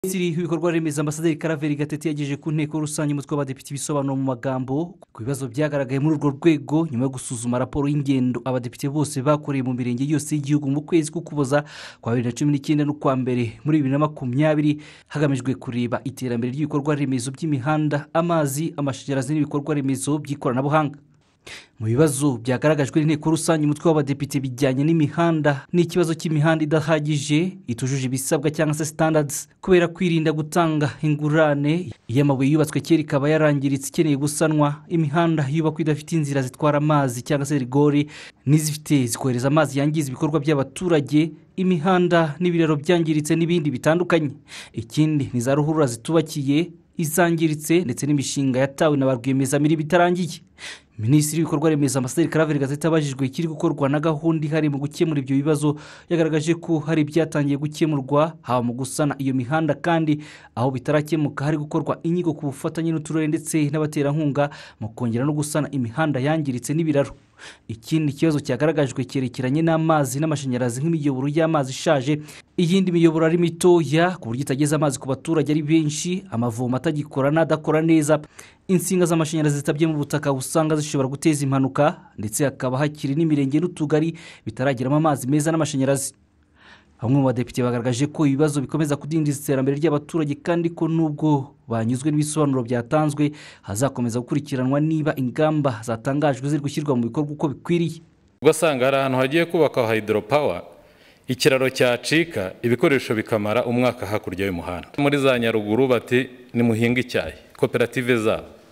Minisitiri w'ibikorwa remezo Ambasaderi Karaveri Gatete yagejeje ku nteko rusange umutwe w'abadepite ibisobanuro mu magambo ku bibazo byagaragaye muri urwo rwego nyuma yo gusuzuma raporo y'ingendo abadepite bose bakoreye mu mirenge yose y'igihugu mu kwezi k'Ukuboza kwa 2019 n'ukwa mbere muri 2020 hagamijwe kureba iterambere ry'ibikorwa remezo by'imihanda, amazi, amashanyarazi n'ibikorwa remezo by'ikoranabuhanga. Mu bibazo byagaragajwe n'inteko rusange umutwe w'abadepite bijyanye n'imihanda n'ikibazo cy'imihanda idahagije itujuje ibisabwa cyangwa se standards kubera kwirinda gutanga ingurane y'amabuye yubatswe kera ikaba yarangiritse ikeneye gusanwa, imihanda yubakwa idafite inzira zitwara amazi cyangwa se rigori n'izifite zikohereza amazi yangiza ibikorwa by'abaturage, imihanda n'ibiraro byangiritse n'ibindi bitandukanye. Ikindi ni za ruhurura zitubakiye izangiritse ndetse n'imishinga yatawe na barwiyemezamiri bitarangiye. Minisitiri w'ibikorwa remezo Ambasaderi Karaveri Gatete abajijwe ikiri gukorwa na gahunda ihari mu gukemura ibyo bibazo yagaragaje ko hari byatangiye gukemurwa haba mu gusana iyo mihanda kandi aho bitarakemuka hari gukorwa inyigo ku bufatanye n'uturere ndetse n'abaterankunga mu kongera no gusana imihanda yangiritse n'ibiraro. Ikindi kibazo cyagaragajwe cyerekeranye n'amazi n'amashanyarazi nk'imiyoboro y'amazi ishaje, iyindi miyoboro ari mitoya ku buryo itageza amazi ku baturage ari benshi, amavomo atagikora n'adakora neza, insinga z'amashanyarazi zitabye mu butaka usanga zishobora guteza impanuka ndetse hakaba hakiri n'imirenge n'utugari bitarageramo amazi meza n'amashanyarazi. Bamwe mu badepite bagaragaje ko ibibazo bikomeza kudindiza iterambere ry'abaturage kandi ko nubwo banyuzwe n'ibisobanuro byatanzwe hazakomeza gukurikiranwa niba ingamba zatangajwe ziri gushyirwa mu bikorwa uko bikwiriye. Ugasanga hari ahantu hagiye kubaka hydropower, ikiraro cyacika, ibikoresho bikamara umwaka hakurya y'umuhanda. Muri za Nyaruguru bati ni muhinga icyayi, koperative zabo.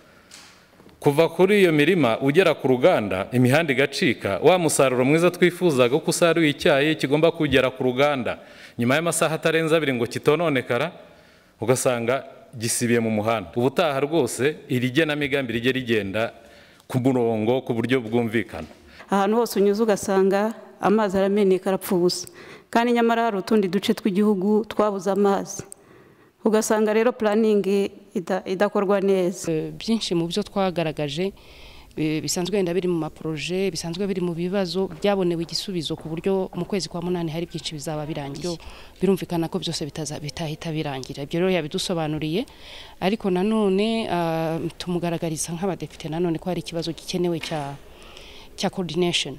Kuva kuri iyo mirima ugera ku ruganda imihanda igacika, wa musaruro mwiza twifuzaga ko usaruye icyayi kigomba kugera ku ruganda nyuma y'amasaha atarenze 2 ngo kitononekara, ugasanga gisibiye mu muhanda. Ubutaha rwose irigenamigambi rige rigenda ku murongo ku buryo bwumvikana. Ahantu hose unyuze ugasanga amazi arameneka arapfa ubusa, kandi nyamara hari utundi duce tw'igihugu twabuze amazi, ugasanga rero planning idakorwa neza. Byinshi mu byo twagaragaje bisanzwe wenda biri mu maproje, bisanzwe biri mu bibazo byabonewe igisubizo ku buryo mu kwezi kwa 8 hari byinshi bizaba birangiye. Birumvikana ko byose bitahita birangira. Ibyo rero yabidusobanuriye, ariko nanone tumugaragariza nk'abadepite nanone ko hari ikibazo gikenewe cya coordination,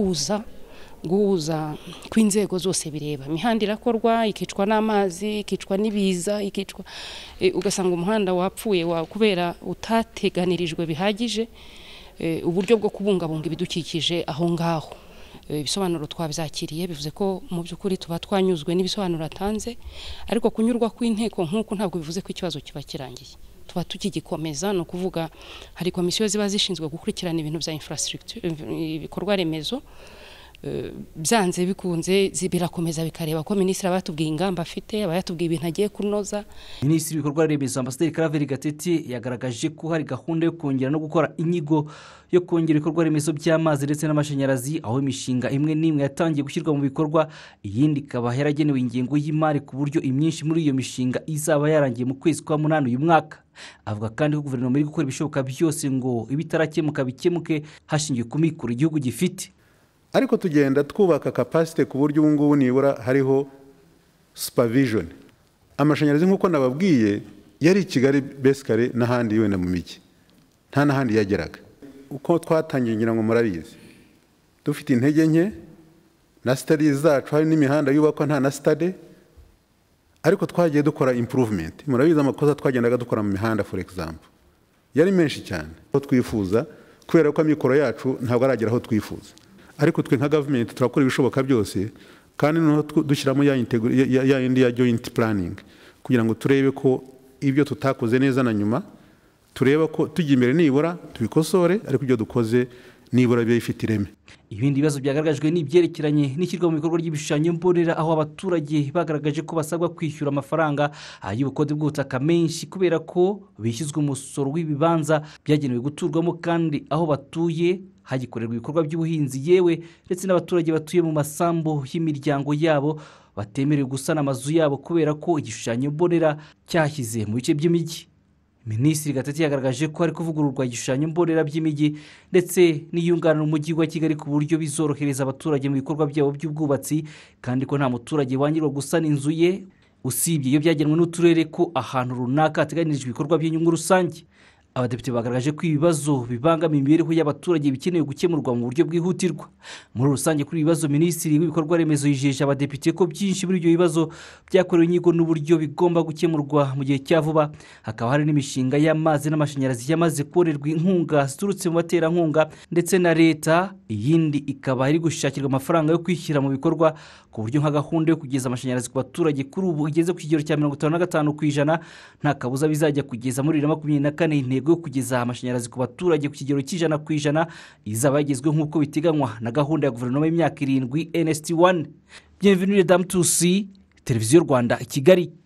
guhuza kw'inzego zose bireba. Imihanda irakorwa, ikicwa n'amazi, ikicwa n'ibiza, ikicwa ugasanga umuhanda wapfuye kubera utateganirijwe bihagije uburyo bwo kubungabunga ibidukikije aho ngaho. Ibisobanuro twabizakiriye bivuze ko mu by'ukuri tuba twanyuzwe n'ibisobanuro atanze, ariko kunyurwa kw'inteko nk'uko ntabwo bivuze ko ikibazo kiba kirangiye. Tuba tukigikomeza, no kuvuga hari komisiyo ziba zishinzwe gukurikirana ibintu bya infrastructure, ibikorwa remezo. Byanze bikunze birakomeza bikareba ko minisitiri abatubwiye ingamba afite, abayatubwiye ibintu agiye kunoza. Minisitiri w'ibikorwa remezo Ambasaderi Karaveri Gatete yagaragaje ko hari gahunda yo kongera no gukora inyigo yo kongera ibikorwa remezo by'amazi ndetse n'amashanyarazi, aho imishinga imwe n'imwe yatangiye gushyirwa mu bikorwa, iyindi ikaba yaragenewe ingengo y'imari ku buryo imyinshi muri iyo mishinga izaba yarangiye mu kwezi kwa 8 uyu mwaka. Avuga kandi ko guverinoma iri gukora ibishoboka byose ngo ibitarakemuka bikemuke hashingiwe ku mikoro igihugu gifite. Ariko tugenda twubaka capacity ku buryo ubungubu nibura hariho supervision. Amashanyarazi nk'uko nababwiye yari i Kigali basically n'ahandi wenda mu migi, nta n'ahandi yageraga. Uko twatangiye ngira ngo murabizi, dufite intege nke na studies zacu, hari n'imihanda yubakwa nta na study, ariko twagiye dukora improvement. Murabizi amakosa twagendaga dukora mu mihanda for example yari menshi cyane aho twifuza, kubera ko amikoro yacu ntabwo aragera aho twifuza. Ariko twe nka government turakora ibishoboka byose, kandi no dushyiramo ya joint planning kugira ngo turebe ko ibyo tutakoze neza na nyuma tureba ko tujya imbere nibura tubikosore, ariko ibyo dukoze nibura bibe bifite ireme. Ibindi bibazo byagaragajwe n'ibyerekeranye n'ishyirwa mu bikorwa ry'ibishushanyo mbonera, aho abaturage bagaragaje ko basabwa kwishyura amafaranga y'ubukode bw'ubutaka menshi kubera ko bishyuzwe umusoro w'ibibanza byagenewe guturwamo kandi aho batuye hagikorerwa ibikorwa by'ubuhinzi, yewe ndetse n'abaturage batuye mu masambu y'imiryango yabo batemerewe gusana amazu yabo kubera ko igishushanyo mbonera cyashyize mu bice by'imijyi. Minisitiri Gatete yagaragaje ko hari kuvugururwa igishushanyo mbonera by'imijyi ndetse n'iyunganira umujyi wa Kigali ku buryo bizorohereza abaturage mu bikorwa byabo by'ubwubatsi, kandi ko nta muturage wangirwa gusana inzu ye usibye iyo byagenwe n'uturere ko ahantu runaka hateganyirijwe ibikorwa by'inyungu rusange. Abadepite bagaragaje ko ibibazo bibangamiye imibereho y'abaturage bikenewe gukemurwa mu buryo bwihutirwa. Muri rusange kuri ibibazo Minisitiri w'ibikorwa remezo yijeje abadepite ko byinshi muri ibyo bibazo byakorewe inyigo n'uburyo bigomba gukemurwa mu gihe cya vuba. Hakaba hari n'imishinga y'amazi n'amashanyarazi yamaze korerwa inkunga ziturutse mu baterankunga ndetse na leta, iyindi ikaba iri gushakirwa amafaranga yo kwishyira mu bikorwa ku buryo nka gahunda yo kugeza amashanyarazi ku baturage kuri ubu igeze ku kigero cya 55% nta kabuza bizajya kugeza muri 2024 yo kugeza amashanyarazi ku baturage ku kigero cy'100% izaba yagezweho nk'uko biteganywa na gahunda ya guverinoma y'imyaka 7 NST1. Bienvenue Madame Tusi, Televiziyo Rwanda, Kigali.